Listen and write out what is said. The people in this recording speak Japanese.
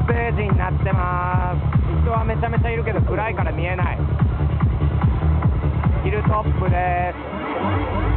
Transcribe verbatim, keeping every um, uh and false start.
ステージになってます。人はめちゃめちゃいるけど暗いから見えない。ヒルトップです。